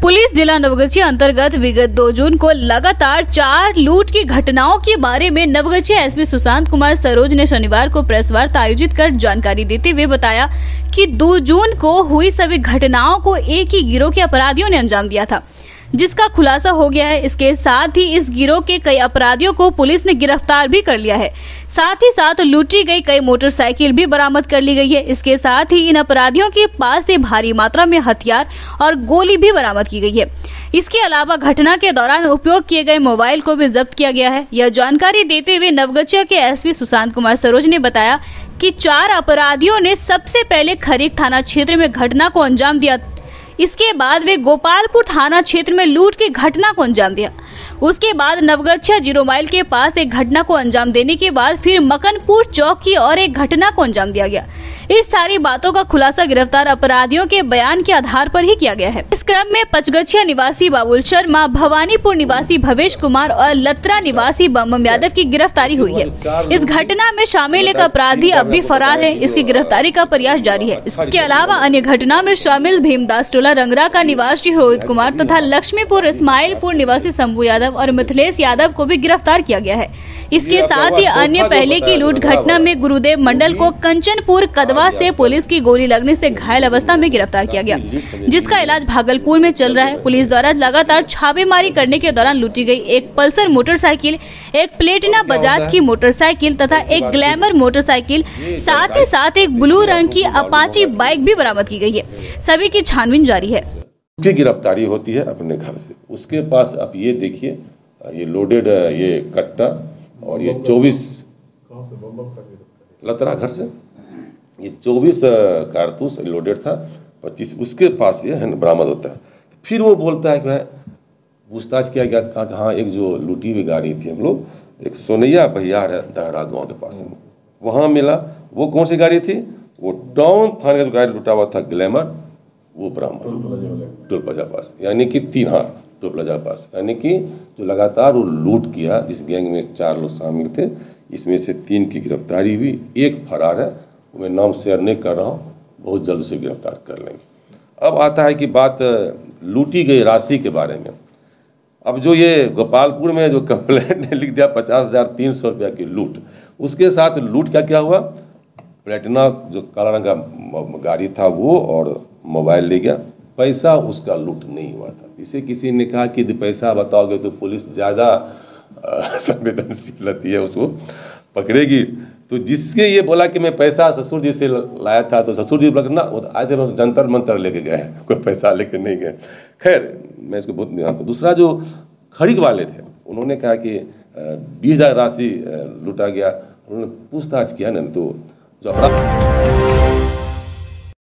Police जिला नवगछिया अंतर्गत विगत 2 जून को लगातार 4 लूट की घटनाओं के बारे में नवगछिया एसपी सुशांत कुमार सरोज ने शनिवार को प्रेस वार्ता आयोजित कर जानकारी देते हुए बताया कि 2 जून को हुई सभी घटनाओं को एक ही गिरोह के अपराधियों ने अंजाम दिया था, जिसका खुलासा हो गया है। इसके साथ ही इस गिरोह के कई अपराधियों को पुलिस ने गिरफ्तार भी कर लिया है। साथ ही साथ लूटी गई कई मोटरसाइकिल भी बरामद कर ली गई है। इसके साथ ही इन अपराधियों के पास से भारी मात्रा में हथियार और गोली भी बरामद की गई है। इसके अलावा घटना के दौरान उपयोग किए गए मोबाइल को भी जब्त किया गया है। यह जानकारी देते हुए नवगछिया के एसपी सुशांत कुमार सरोज ने बताया कि 4 अपराधियों ने सबसे पहले खरीक थाना क्षेत्र में घटना को अंजाम दिया। इसके बाद वे गोपालपुर थाना क्षेत्र में लूट की घटना को अंजाम दिया। उसके बाद नवगछिया 0 माइल के पास एक घटना को अंजाम देने के बाद फिर मकनपुर चौक की और एक घटना को अंजाम दिया गया। इस सारी बातों का खुलासा गिरफ्तार अपराधियों के बयान के आधार पर ही किया गया है। इस क्रम में पचगछिया निवासी बाबुल शर्मा, भवानीपुर निवासी भवेश कुमार और लत्रा निवासी बम यादव की गिरफ्तारी हुई है। इस घटना में शामिल एक अपराधी अब भी फरार है। इसकी गिरफ्तारी का प्रयास जारी है। इसके अलावा अन्य घटना में शामिल भीमदास टोला रंगरा का निवासी रोहित कुमार तथा लक्ष्मीपुर इस्माइलपुर निवासी शंभू यादव और मिथिलेश यादव को भी गिरफ्तार किया गया है। इसके साथ ही अन्य पहले की लूट घटना में गुरुदेव मंडल को कंचनपुर कदवा से पुलिस की गोली लगने से घायल अवस्था में गिरफ्तार किया गया, जिसका इलाज भागलपुर में चल रहा है। पुलिस द्वारा लगातार छापेमारी करने के दौरान लूटी गई एक पल्सर मोटरसाइकिल, एक प्लेटिना बजाज की मोटरसाइकिल तथा एक ग्लैमर मोटरसाइकिल, साथ ही साथ एक ब्लू रंग की अपाची बाइक भी बरामद की गई है। सभी की छानबीन जारी है। उसकी गिरफ्तारी होती है अपने घर से। उसके पास आप ये देखिए, ये लोडेड ये कट्टा और ये 24 लतरा घर से ये 24 कारतूस लोडेड था। 25 उसके पास ये है बरामद होता है। फिर वो बोलता है कि पूछताछ किया गया, कहा कि हाँ एक जो लूटी हुई गाड़ी थी, हम लोग एक सोनैया बहियार है दहरा गाँव के पास में, वहाँ मिला। वो कौन सी गाड़ी थी? वो टाउन थाने का गाड़ी लुटा हुआ था ग्लैमर, वो बरामद टोल प्लाजा पास, यानी कि 3 टोल प्लाजा पास, यानी कि जो लगातार वो लूट किया, जिस गैंग में 4 लोग शामिल थे, इसमें से 3 की गिरफ्तारी हुई, एक फरार है। मैं नाम शेयर नहीं कर रहा हूँ, बहुत जल्द उसे गिरफ्तार कर लेंगे। अब आता है कि बात लूटी गई राशि के बारे में। अब जो ये गोपालपुर में जो कंप्लेंट ने लिख दिया 50,300 रुपया की लूट, उसके साथ लूट क्या हुआ? प्लेटिना जो काला रंग का गाड़ी था वो और मोबाइल ले गया। पैसा उसका लूट नहीं हुआ था। इसे किसी ने कहा कि पैसा बताओगे तो पुलिस ज़्यादा संवेदनशील रहती है, उसको पकड़ेगी। तो जिसके ये बोला कि मैं पैसा ससुर जी से लाया था, तो ससुर जी बोला ना वो आए थे जंतर मंतर लेके गए, कोई पैसा लेके नहीं गए। खैर मैं इसको बहुत ध्यान। दूसरा जो खरीक वाले थे, उन्होंने कहा कि 20,000 राशि लूटा गया। उन्होंने पूछताछ किया ना, तो जो अपराध